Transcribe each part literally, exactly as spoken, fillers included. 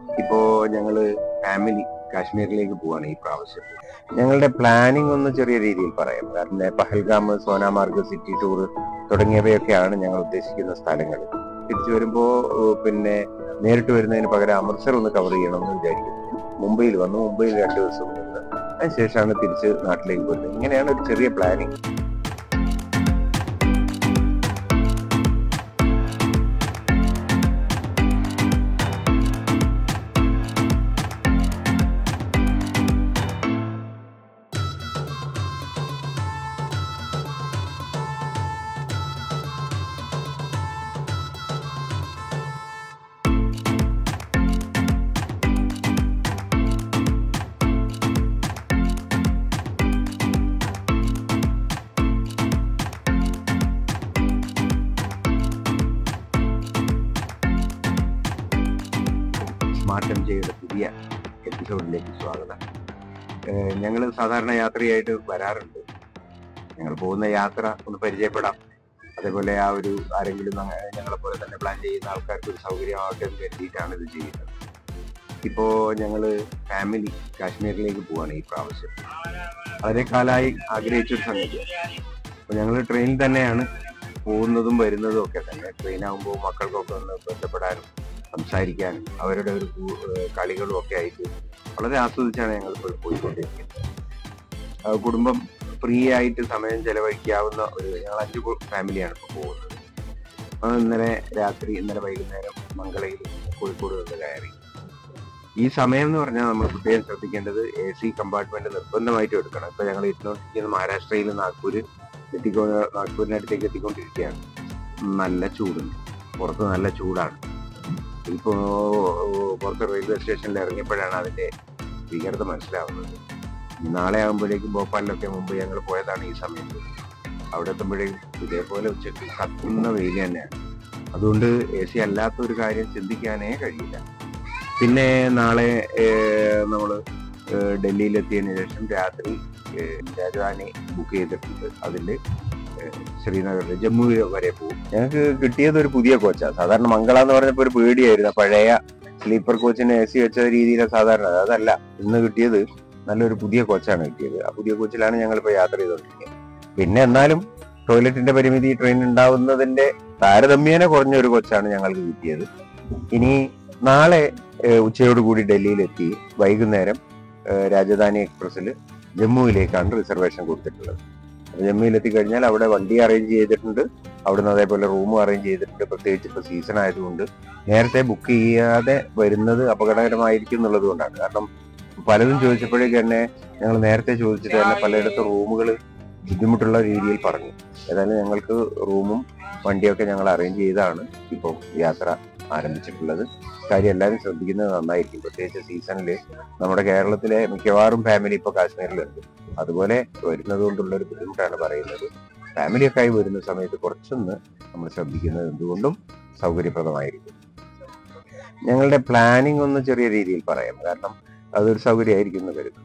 ഇപ്പോ ഞങ്ങള് ഫാമിലി കാശ്മീരിലേക്ക് പോവാണ് ഈ പ്രാവശ്യം. ഞങ്ങളുടെ പ്ലാനിങ് ഒന്ന് ചെറിയ രീതിയിൽ പറയാം. കാരണം പഹൽഗാം, സോനാമാർഗ്, സിറ്റി ടൂർ തുടങ്ങിയവയൊക്കെയാണ് ഞങ്ങൾ ഉദ്ദേശിക്കുന്ന സ്ഥലങ്ങൾ. തിരിച്ചു വരുമ്പോ പിന്നെ നേരിട്ട് വരുന്നതിന് പകരം അമൃത്സർ ഒന്ന് കവർ ചെയ്യണമെന്ന് വിചാരിക്കുന്നു. മുംബൈയിൽ വന്ന് മുംബൈയിൽ രണ്ടു ദിവസം നിന്ന് അതിനുശേഷമാണ് തിരിച്ച് നാട്ടിലേക്ക് വരുന്നത്. ഇങ്ങനെയാണ് ഒരു ചെറിയ പ്ലാനിങ്. സ്മാർട്ട് എം ജെയുടെ പുതിയ എപ്പിസോഡിലേക്ക് സ്വാഗതം. ഞങ്ങൾ സാധാരണ യാത്രയായിട്ട് വരാറുണ്ട്. ഞങ്ങൾ പോകുന്ന യാത്ര ഒന്ന് പരിചയപ്പെടാം. അതേപോലെ ആ ഒരു ആരെങ്കിലും ഞങ്ങളെ പോലെ തന്നെ പ്ലാൻ ചെയ്യുന്ന ആൾക്കാർക്ക് ഒരു സൗകര്യമാകട്ടെ എന്ന് കരുതിയിട്ടാണ് ഇത് ചെയ്യുന്നത്. ഇപ്പോ ഞങ്ങൾ ഫാമിലി കാശ്മീരിലേക്ക് പോവാണ് ഈ പ്രാവശ്യം. വളരെ കാലമായി ആഗ്രഹിച്ചൊരു സംഗതി. അപ്പൊ ഞങ്ങൾ ട്രെയിനിൽ തന്നെയാണ് പോകുന്നതും വരുന്നതും ഒക്കെ തന്നെ. ട്രെയിനാകുമ്പോൾ മക്കൾക്കൊക്കെ ഒന്ന് ബന്ധപ്പെടാനും സംസാരിക്കാനും അവരുടെ ഒരു കളികളും ഒക്കെ ആയിട്ട് വളരെ ആസ്വദിച്ചാണ് ഞങ്ങൾ ഇപ്പോൾ പോയിക്കൊണ്ടിരിക്കുന്നത്. കുടുംബം ഫ്രീ ആയിട്ട് സമയം ചെലവഴിക്കാവുന്ന ഒരു ഞങ്ങൾ അഞ്ച് ഫാമിലിയാണ് ഇപ്പോൾ പോകുന്നത്. അത് ഇന്നലെ രാത്രി ഇന്നലെ വൈകുന്നേരം മംഗളയിൽ കോഴിക്കോട് നിന്ന് കയറി. ഈ സമയം എന്ന് പറഞ്ഞാൽ നമ്മൾ പ്രത്യേകം ശ്രദ്ധിക്കേണ്ടത് എ സി കമ്പാർട്ട്മെന്റ് നിർബന്ധമായിട്ടും എടുക്കണം. ഇപ്പൊ ഞങ്ങൾ എത്തിക്കൊണ്ടിരിക്കുന്നത് മഹാരാഷ്ട്രയിൽ നാഗ്പൂര് എത്തിക്കൊ നാഗ്പൂരിനടുത്തേക്ക് എത്തിക്കൊണ്ടിരിക്കുകയാണ്. നല്ല ചൂടുണ്ട്, പുറത്ത് നല്ല ചൂടാണ്. ഇപ്പോ പുറത്ത് റെയിൽവേ സ്റ്റേഷനിൽ ഇറങ്ങിയപ്പോഴാണ് അതിന്റെ ഭീകരത മനസ്സിലാവുന്നത്. നാളെ ആകുമ്പോഴേക്കും ഭോപ്പാലിലൊക്കെ മുമ്പ് ഞങ്ങൾ പോയതാണ് ഈ സമയത്ത്. അവിടെ എത്തുമ്പോഴേക്കും ഇതേപോലെ ഉച്ചയ്ക്ക് കത്തുന്ന വെയിൽ തന്നെയാണ്. അതുകൊണ്ട് എ സി അല്ലാത്ത ഒരു കാര്യം ചിന്തിക്കാനേ കഴിയില്ല. പിന്നെ നാളെ നമ്മൾ ഡൽഹിയിലെത്തിയതിനു ശേഷം രാത്രി രാജധാനി ബുക്ക് ചെയ്തിട്ടുണ്ട്. അതിൽ ശ്രീനഗറിൽ ജമ്മു വരെ പോകും. ഞങ്ങൾക്ക് കിട്ടിയത് ഒരു പുതിയ കോച്ചാണ്. സാധാരണ മംഗള എന്ന് പറഞ്ഞപ്പോൾ ഒരു പേടിയായിരുന്നു. പഴയ സ്ലീപ്പർ കോച്ചിന് എ സി വെച്ച രീതിയിലാണ് സാധാരണ. അതല്ല, ഇന്ന് കിട്ടിയത് നല്ലൊരു പുതിയ കോച്ചാണ് കിട്ടിയത്. ആ പുതിയ കോച്ചിലാണ് ഞങ്ങളിപ്പോൾ യാത്ര ചെയ്തുകൊണ്ടിരിക്കുന്നത്. പിന്നെ എന്നാലും ടോയ്ലറ്റിന്റെ പരിമിതി ട്രെയിൻ ഉണ്ടാവുന്നതിന്റെ താരതമ്യേന കുറഞ്ഞ ഒരു കോച്ചാണ് ഞങ്ങൾക്ക് കിട്ടിയത്. ഇനി നാളെ ഉച്ചയോടുകൂടി ഡൽഹിയിലെത്തി വൈകുന്നേരം രാജധാനി എക്സ്പ്രസ്സിൽ ജമ്മുവിലേക്കാണ് റിസർവേഷൻ കൊടുത്തിട്ടുള്ളത്. ജമ്മുവിലെത്തി കഴിഞ്ഞാൽ അവിടെ വണ്ടി അറേഞ്ച് ചെയ്തിട്ടുണ്ട്. അവിടുന്ന് അതേപോലെ റൂമും അറേഞ്ച് ചെയ്തിട്ടുണ്ട്. പ്രത്യേകിച്ച് ഇപ്പൊ സീസൺ ആയതുകൊണ്ട് നേരത്തെ ബുക്ക് ചെയ്യാതെ വരുന്നത് അപകടകരമായിരിക്കും എന്നുള്ളത് കൊണ്ടാണ്. കാരണം പലതും ചോദിച്ചപ്പോഴേക്ക് തന്നെ ഞങ്ങൾ നേരത്തെ ചോദിച്ചിട്ട് തന്നെ പലയിടത്തും റൂമുകൾ ബുദ്ധിമുട്ടുള്ള രീതിയിൽ പറഞ്ഞു. ഏതായാലും ഞങ്ങൾക്ക് റൂമും വണ്ടിയൊക്കെ ഞങ്ങൾ അറേഞ്ച് ചെയ്താണ് ഇപ്പോൾ യാത്ര ആരംഭിച്ചിട്ടുള്ളത്. കാര്യം എല്ലാവരും ശ്രദ്ധിക്കുന്നത് നന്നായിരിക്കും. പ്രത്യേകിച്ച് സീസണിൽ നമ്മുടെ കേരളത്തിലെ മിക്കവാറും ഫാമിലി ഇപ്പോൾ കാശ്മീരിലുണ്ട്. അതുപോലെ വരുന്നത് കൊണ്ടുള്ള ഒരു ബുദ്ധിമുട്ടാണ് പറയുന്നത്. ഫാമിലിയൊക്കെ ആയി വരുന്ന സമയത്ത് കുറച്ചൊന്ന് നമ്മൾ ശ്രദ്ധിക്കുന്നത് എന്തുകൊണ്ടും സൗകര്യപ്രദമായിരിക്കും. ഞങ്ങളുടെ പ്ലാനിങ് ഒന്ന് ചെറിയ രീതിയിൽ പറയാം. കാരണം അതൊരു സൗകര്യമായിരിക്കും എന്ന് കരുതുന്നു.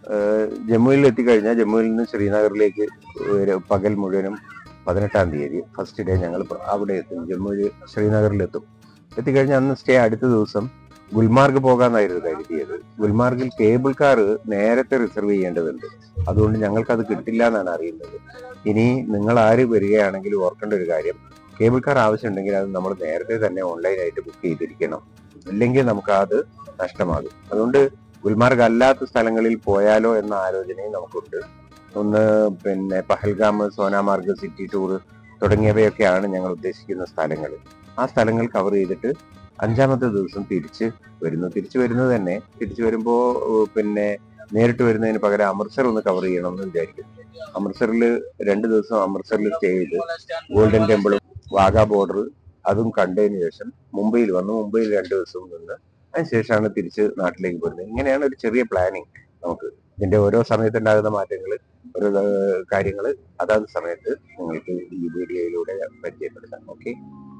ജമ്മുവിൽ എത്തിക്കഴിഞ്ഞാൽ ജമ്മുവിൽ നിന്ന് ശ്രീനഗറിലേക്ക് പകൽ മുഴുവനും പതിനെട്ടാം തീയതി ഫസ്റ്റ് ഡേ ഞങ്ങൾ അവിടെ എത്തും. ജമ്മുവിൽ ശ്രീനഗറിലെത്തും. എത്തിക്കഴിഞ്ഞാൽ അന്ന് സ്റ്റേ അടുത്ത ദിവസം ഗുൽമാർഗ് പോകാന്നായിരുന്നു കരുതിയത്. ഗുൽമാർഗിൽ കേബിൾ കാർ നേരത്തെ റിസർവ് ചെയ്യേണ്ടതുണ്ട്. അതുകൊണ്ട് ഞങ്ങൾക്ക് അത് കിട്ടില്ല എന്നാണ് അറിയുന്നത്. ഇനി നിങ്ങൾ ആര് വരികയാണെങ്കിലും ഓർക്കേണ്ട ഒരു കാര്യം, കേബിൾ കാർ ആവശ്യമുണ്ടെങ്കിൽ അത് നമ്മൾ നേരത്തെ തന്നെ ഓൺലൈനായിട്ട് ബുക്ക് ചെയ്തിരിക്കണം. ഇല്ലെങ്കിൽ നമുക്ക് അത് നഷ്ടമാകും. അതുകൊണ്ട് ഗുൽമാർഗ് അല്ലാത്ത സ്ഥലങ്ങളിൽ പോയാലോ എന്ന ആലോചനയും നമുക്കുണ്ട്. ഒന്ന് പിന്നെ പഹൽഗാം, സോനാമാർഗ്, സിറ്റി ടൂർ തുടങ്ങിയവയൊക്കെയാണ് ഞങ്ങൾ ഉദ്ദേശിക്കുന്ന സ്ഥലങ്ങൾ. ആ സ്ഥലങ്ങൾ കവർ ചെയ്തിട്ട് അഞ്ചാമത്തെ ദിവസം തിരിച്ച് വരുന്നു. തിരിച്ചു വരുന്നത് തന്നെ തിരിച്ചു വരുമ്പോ പിന്നെ നേരിട്ട് വരുന്നതിന് പകരം അമൃത്സർ ഒന്ന് കവർ ചെയ്യണമെന്ന് വിചാരിക്കുന്നു. അമൃത്സറിൽ രണ്ട് ദിവസം അമൃത്സറിൽ സ്റ്റേ ചെയ്ത് ഗോൾഡൻ ടെമ്പിളും വാഗാ ബോർഡർ അതും കണ്ടതിന് ശേഷം മുംബൈയിൽ വന്ന് മുംബൈയിൽ രണ്ട് ദിവസം നിന്ന് അതിനുശേഷമാണ് തിരിച്ച് നാട്ടിലേക്ക് വരുന്നത്. ഇങ്ങനെയാണ് ഒരു ചെറിയ പ്ലാനിങ് നമുക്ക്. ഇതിന്റെ ഓരോ സമയത്തുണ്ടാകുന്ന മാറ്റങ്ങൾ, ഓരോ കാര്യങ്ങൾ അതാത് സമയത്ത് നിങ്ങൾക്ക് ഈ വീഡിയോയിലൂടെ പരിചയപ്പെടുത്താം. ഓക്കെ,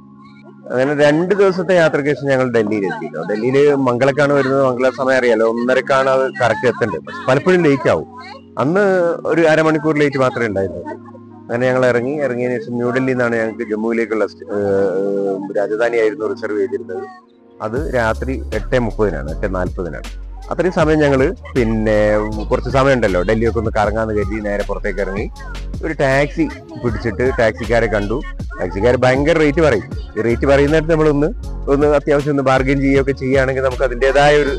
അങ്ങനെ രണ്ട് ദിവസത്തെ യാത്രയ്ക്ക് ശേഷം ഞങ്ങൾ ഡൽഹിയിൽ എത്തിയിട്ടോ. ഡൽഹിയിൽ മംഗളക്കാണ് വരുന്നത്. മംഗള സമയം അറിയാലോ, ഒന്നരക്കാണ് അത് കറക്റ്റ് എത്തേണ്ടത്. പക്ഷെ പലപ്പോഴും ലേറ്റ് ആവും. അന്ന് ഒരു അരമണിക്കൂർ ലേറ്റ് മാത്രമേ ഉണ്ടായിരുന്നുള്ളൂ. അങ്ങനെ ഞങ്ങൾ ഇറങ്ങി ഇറങ്ങിയതിനു ശേഷം ന്യൂഡൽഹിയിൽ നിന്നാണ് ഞങ്ങൾക്ക് ജമ്മുവിലേക്കുള്ള രാജധാനിയായിരുന്നു റിസർവ് ചെയ്തിരുന്നത്. അത് രാത്രി എട്ട് മുപ്പതിനാണ്, എട്ട് നാൽപ്പതിനാണ്. അത്രയും സമയം ഞങ്ങൾ പിന്നെ കുറച്ച് സമയം ഉണ്ടല്ലോ ഡൽഹിയൊക്കെ ഒന്ന് കറങ്ങാന്ന് കരുതി നേരെ പുറത്തേക്ക് ഇറങ്ങി ഒരു ടാക്സി പിടിച്ചിട്ട് ടാക്സിക്കാരെ കണ്ടു. ടാക്സിക്കാർ ഭയങ്കര റേറ്റ് പറയും. ഈ റേറ്റ് പറയുന്നിടത്ത് നമ്മളൊന്ന് ഒന്ന് അത്യാവശ്യം ഒന്ന് ബാർഗെയിൻ ചെയ്യുകയൊക്കെ ചെയ്യുകയാണെങ്കിൽ നമുക്ക് അതിൻ്റെതായ ഒരു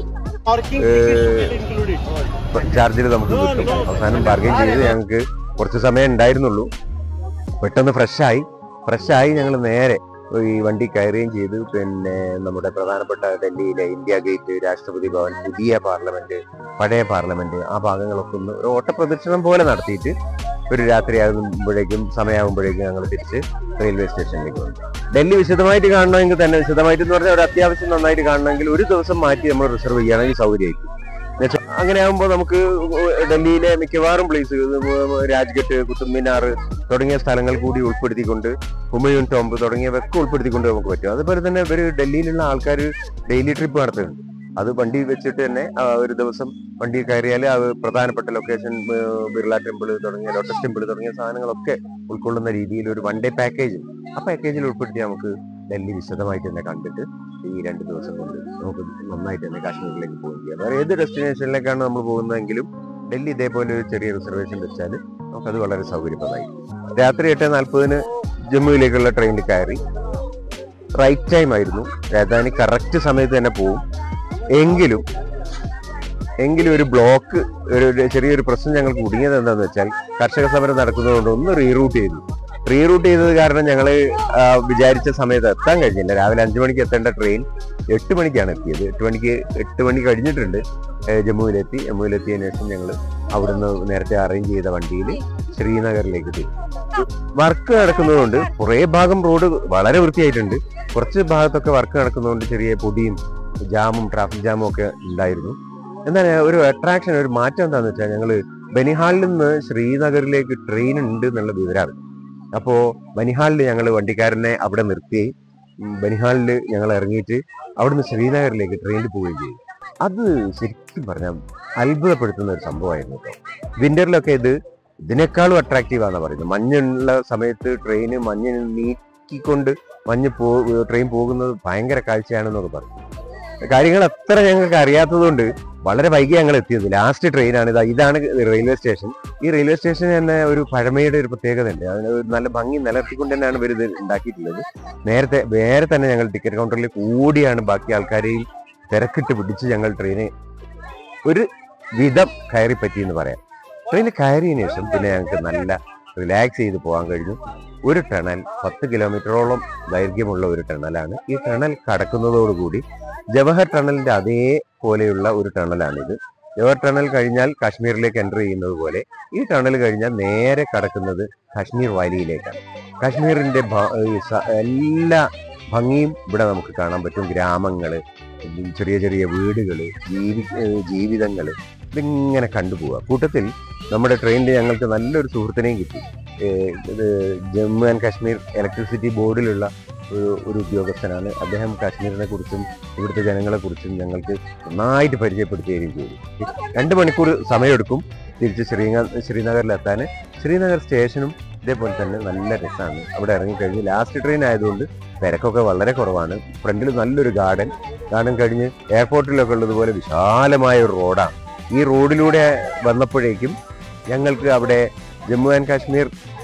ചാർജിൽ നമുക്ക് കിട്ടും. അവസാനം ബാർഗെയിൻ ചെയ്ത് ഞങ്ങൾക്ക് കുറച്ച് സമയം ഉണ്ടായിരുന്നുള്ളൂ. പെട്ടെന്ന് ഫ്രഷായി ഫ്രഷായി ഞങ്ങൾ നേരെ ഈ വണ്ടി കയറുകയും ചെയ്തു. പിന്നെ നമ്മുടെ പ്രധാനപ്പെട്ട ഡൽഹിയിലെ ഇന്ത്യ ഗേറ്റ്, രാഷ്ട്രപതി ഭവൻ, പുതിയ പാർലമെന്റ്, പഴയ പാർലമെന്റ്, ആ ഭാഗങ്ങളൊക്കെ ഒന്ന് ഒരു ഓട്ടപ്രദക്ഷിണം പോലെ നടത്തിയിട്ട് ഒരു രാത്രിയാകുമ്പോഴേക്കും സമയമാകുമ്പോഴേക്കും ഞങ്ങൾ തിരിച്ച് റെയിൽവേ സ്റ്റേഷനിലേക്ക് വന്നു. ഡൽഹി വിശദമായിട്ട് കാണണമെങ്കിൽ തന്നെ, വിശദമായിട്ട് എന്ന് പറഞ്ഞാൽ ഒരു അത്യാവശ്യം നന്നായിട്ട് കാണണമെങ്കിൽ ഒരു ദിവസം മാറ്റി നമ്മൾ റിസർവ് ചെയ്യുകയാണെങ്കിൽ സൗകര്യമായിരിക്കും. അങ്ങനെ ആകുമ്പോൾ നമുക്ക് ഡൽഹിയിലെ മിക്കവാറും പ്ലേസ്, രാജ്ഘട്ട്, കുത്തുബ് മിനാർ തുടങ്ങിയ സ്ഥലങ്ങൾ കൂടി ഉൾപ്പെടുത്തിക്കൊണ്ട്, ഹുമയൂൺ ടോംബ് തുടങ്ങിയവയൊക്കെ ഉൾപ്പെടുത്തിക്കൊണ്ട് നമുക്ക് പറ്റും. അതുപോലെ തന്നെ ഇവർ ഡൽഹിയിലുള്ള ആൾക്കാർ ഡെയിലി ട്രിപ്പ് നടത്തുന്നുണ്ട്. അത് വണ്ടി വെച്ചിട്ട് തന്നെ ഒരു ദിവസം വണ്ടി കയറിയാൽ അത് പ്രധാനപ്പെട്ട ലൊക്കേഷൻ, ബിർള ടെമ്പിൾ തുടങ്ങിയ ലോട്ടസ് ടെമ്പിൾ തുടങ്ങിയ സാധനങ്ങളൊക്കെ ഉൾക്കൊള്ളുന്ന രീതിയിൽ ഒരു വൺ ഡേ പാക്കേജ്, ആ പാക്കേജിൽ ഉൾപ്പെടുത്തി നമുക്ക് ഡൽഹി വിശദമായിട്ട് തന്നെ കണ്ടിട്ട് ഈ രണ്ട് ദിവസം കൊണ്ട് നമുക്ക് നന്നായിട്ട് തന്നെ കാശ്മീരിലേക്ക് പോവുകയും ചെയ്യാം. വേറെ ഏത് ഡെസ്റ്റിനേഷനിലേക്കാണ് നമ്മൾ പോകുന്നതെങ്കിലും ഡൽഹി ഇതേപോലെ ഒരു ചെറിയ റിസർവേഷൻ വെച്ചാൽ നമുക്കത് വളരെ സൗകര്യപ്രദമായിരിക്കും. രാത്രി എട്ട് നാൽപ്പതിന് ജമ്മുവിലേക്കുള്ള ട്രെയിനിൽ കയറി. റൈറ്റ് ടൈം ആയിരുന്നു, രാജധാനി കറക്റ്റ് സമയത്ത് തന്നെ പോവും. എങ്കിലും എങ്കിലും ഒരു ബ്ലോക്ക്, ഒരു ചെറിയൊരു പ്രശ്നം ഞങ്ങൾക്ക് കുടുങ്ങിയത് എന്താണെന്ന് വെച്ചാൽ കർഷക സമരം നടക്കുന്നതുകൊണ്ട് ഒന്ന് റീറൂട്ട് ചെയ്തു. റീറൂട്ട് ചെയ്തത് കാരണം ഞങ്ങൾ വിചാരിച്ച സമയത്ത് എത്താൻ കഴിഞ്ഞില്ല. രാവിലെ അഞ്ചു മണിക്ക് എത്തേണ്ട ട്രെയിൻ എട്ട് മണിക്കാണ് എത്തിയത്. എട്ട് മണിക്ക് എട്ട് മണി കഴിഞ്ഞിട്ടുണ്ട് ജമ്മുവിലെത്തി. ജമ്മുവിലെത്തിയതിനു ശേഷം ഞങ്ങൾ അവിടുന്ന് നേരത്തെ അറേഞ്ച് ചെയ്ത വണ്ടിയിൽ ശ്രീനഗറിലേക്ക് എത്തി. വർക്ക് നടക്കുന്നതുകൊണ്ട് കുറേ ഭാഗം റോഡ് വളരെ വൃത്തിയായിട്ടുണ്ട്. കുറച്ച് ഭാഗത്തൊക്കെ വർക്ക് നടക്കുന്നതുകൊണ്ട് ചെറിയ പൊടിയും ജാമും ട്രാഫിക് ജാമും ഒക്കെ ഉണ്ടായിരുന്നു. എന്നാൽ ഒരു അട്രാക്ഷൻ, ഒരു മാറ്റം എന്താണെന്ന് വെച്ചാൽ ഞങ്ങൾ ബനിഹാളിൽ നിന്ന് ശ്രീനഗറിലേക്ക് ട്രെയിൻ ഉണ്ട് എന്നുള്ള വിവരമാണ്. അപ്പോൾ ബനിഹാളിൽ ഞങ്ങൾ വണ്ടിക്കാരനെ അവിടെ നിർത്തി ബനിഹാളിൽ ഞങ്ങൾ ഇറങ്ങിയിട്ട് അവിടുന്ന് ശ്രീനഗറിലേക്ക് ട്രെയിനിൽ പോവുകയും ചെയ്തു. അത് ശരിക്കും പറഞ്ഞാൽ അത്ഭുതപ്പെടുത്തുന്ന ഒരു സംഭവമായിരുന്നു കേട്ടോ. വിന്ററിലൊക്കെ ഇത് ഇതിനേക്കാളും അട്രാക്റ്റീവാണെന്ന് പറയുന്നത്. മഞ്ഞുള്ള സമയത്ത് ട്രെയിന് മഞ്ഞ് നീക്കിക്കൊണ്ട് മഞ്ഞ് പോ ട്രെയിൻ പോകുന്നത് ഭയങ്കര കാഴ്ചയാണെന്നൊക്കെ പറഞ്ഞു. കാര്യങ്ങൾ അത്ര ഞങ്ങൾക്ക് അറിയാത്തതുകൊണ്ട് വളരെ വൈകി ഞങ്ങൾ എത്തിയത്. ലാസ്റ്റ് ട്രെയിനാണ് ഇത്. ഇതാണ് റെയിൽവേ സ്റ്റേഷൻ. ഈ റെയിൽവേ സ്റ്റേഷൻ തന്നെ ഒരു പഴമയുടെ ഒരു പ്രത്യേകത ഉണ്ട്. അതിന് നല്ല ഭംഗി നിലനിർത്തിക്കൊണ്ട് തന്നെയാണ് ഇവർ ഇത് ഉണ്ടാക്കിയിട്ടുള്ളത്. നേരത്തെ വേറെ തന്നെ ഞങ്ങൾ ടിക്കറ്റ് കൗണ്ടറിൽ കൂടിയാണ് ബാക്കി ആൾക്കാരെയും തിരക്കിട്ട് പിടിച്ച് ഞങ്ങൾ ട്രെയിന് ഒരു വിധം കയറി പറ്റിയെന്ന് പറയാം. ട്രെയിനിൽ കയറിയതിനു ശേഷം പിന്നെ ഞങ്ങൾക്ക് നല്ല റിലാക്സ് ചെയ്ത് പോകാൻ കഴിഞ്ഞു. ഒരു ടണൽ പത്ത് കിലോമീറ്ററോളം ദൈർഘ്യമുള്ള ഒരു ടണലാണ്. ഈ ടണൽ കടക്കുന്നതോടുകൂടി ജവഹർ ടണലിന്റെ അതേപോലെയുള്ള ഒരു ടണലാണിത്. ജവഹർ ടണൽ കഴിഞ്ഞാൽ കാശ്മീരിലേക്ക് എൻ്റർ ചെയ്യുന്നത് പോലെ ഈ ടണൽ കഴിഞ്ഞാൽ നേരെ കടക്കുന്നത് കാശ്മീർ വാലിയിലേക്കാണ്. കാശ്മീരിന്റെ എല്ലാ ഭംഗിയും ഇവിടെ നമുക്ക് കാണാൻ പറ്റും. ഗ്രാമങ്ങള്, ചെറിയ ചെറിയ വീടുകള്, ജീവി ജീവിതങ്ങള് ഇതിങ്ങനെ കണ്ടുപോവുക. കൂട്ടത്തിൽ നമ്മുടെ ട്രെയിനിൽ ഞങ്ങൾക്ക് നല്ലൊരു സുഹൃത്തിനെയും കിട്ടി. ഇത് ജമ്മു ആൻഡ് കാശ്മീർ ഇലക്ട്രിസിറ്റി ബോർഡിലുള്ള ഒരു ഒരു ഉദ്യോഗസ്ഥനാണ്. അദ്ദേഹം കാശ്മീരിനെ കുറിച്ചും ഇവിടുത്തെ ജനങ്ങളെ കുറിച്ചും ഞങ്ങൾക്ക് നന്നായിട്ട് പരിചയപ്പെടുത്തി തരികയും ചെയ്തു. രണ്ട് മണിക്കൂർ സമയമെടുക്കും തിരിച്ച് ശ്രീനഗർ ശ്രീനഗറിലെത്താൻ. ശ്രീനഗർ സ്റ്റേഷനും ഇതേപോലെ തന്നെ നല്ല രസമാണ്. അവിടെ ഇറങ്ങിക്കഴിഞ്ഞ് ലാസ്റ്റ് ട്രെയിൻ ആയതുകൊണ്ട് തിരക്കൊക്കെ വളരെ കുറവാണ്. ഫ്രണ്ടിൽ നല്ലൊരു ഗാർഡൻ ഗാർഡൻ കഴിഞ്ഞ് എയർപോർട്ടിലൊക്കെ ഉള്ളതുപോലെ വിശാലമായ ഒരു റോഡാണ്. ഈ റോഡിലൂടെ വന്നപ്പോഴേക്കും ഞങ്ങൾക്ക് അവിടെ ജമ്മു ആൻഡ് കാശ്മീർ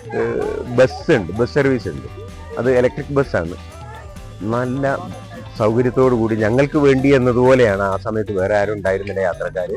ബസ് ഉണ്ട്, ബസ് സർവീസ് ഉണ്ട്. അത് ഇലക്ട്രിക് ബസ്സാണ്. നല്ല സൗകര്യത്തോടു കൂടി ഞങ്ങൾക്ക് വേണ്ടി എന്നതുപോലെയാണ്. ആ സമയത്ത് വേറെ ആരും ഉണ്ടായിരുന്നില്ല യാത്രക്കാർ.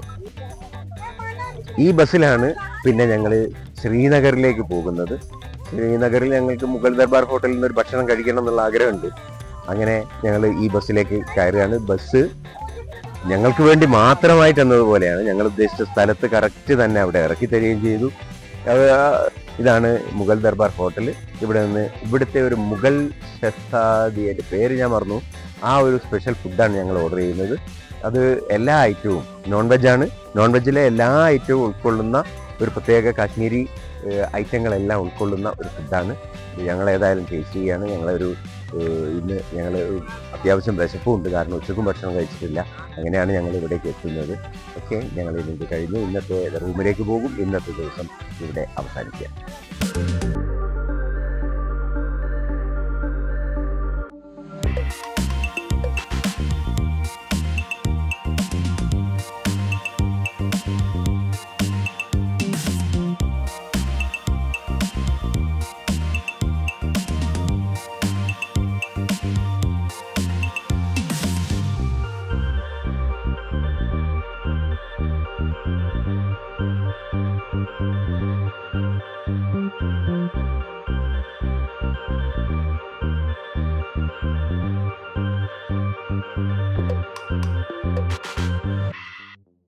ഈ ബസ്സിലാണ് പിന്നെ ഞങ്ങൾ ശ്രീനഗറിലേക്ക് പോകുന്നത്. ശ്രീനഗറിൽ ഞങ്ങൾക്ക് മുഗൾ ദർബാർ ഹോട്ടലിൽ നിന്ന് ഒരു ഭക്ഷണം കഴിക്കണം എന്നുള്ള ആഗ്രഹമുണ്ട്. അങ്ങനെ ഞങ്ങൾ ഈ ബസ്സിലേക്ക് കയറുകയാണ്. ബസ് ഞങ്ങൾക്ക് വേണ്ടി മാത്രമായിട്ട് എന്നതുപോലെയാണ്. ഞങ്ങൾ ഉദ്ദേശിച്ച സ്ഥലത്ത് കറക്റ്റ് തന്നെ അവിടെ ഇറക്കി തരികയും ചെയ്തു. ഇതാണ് മുഗൾ ദർബാർ ഹോട്ടൽ. ഇവിടെ നിന്ന് ഇവിടുത്തെ ഒരു മുഗൾ ഷെസ്താദിയുടെ പേര് ഞാൻ മറന്നു. ആ ഒരു സ്പെഷ്യൽ ഫുഡാണ് ഞങ്ങൾ ഓർഡർ ചെയ്യുന്നത്. അത് എല്ലാ ഐറ്റവും നോൺ വെജാണ്. നോൺ വെജിലെ എല്ലാ ഐറ്റവും ഉൾക്കൊള്ളുന്ന ഒരു പ്രത്യേക കാശ്മീരി ഐറ്റങ്ങളെല്ലാം ഉൾക്കൊള്ളുന്ന ഒരു ഫുഡാണ്. ഞങ്ങൾ ഏതായാലും ടേസ്റ്റ് ചെയ്യുകയാണ്. ഞങ്ങളൊരു ഇന്ന് ഞങ്ങൾ അത്യാവശ്യം വിശപ്പും ഉണ്ട്, കാരണം ഉച്ചക്കും ഭക്ഷണം കഴിച്ചിട്ടില്ല. അങ്ങനെയാണ് ഞങ്ങൾ ഇവിടേക്ക് എത്തുന്നത്. ഓക്കെ, ഞങ്ങൾ ഇത് കഴിഞ്ഞ് ഇന്നത്തെ റൂമിലേക്ക് പോകും. ഇന്നത്തെ ദിവസം ഇവിടെ അവസാനിക്കുക.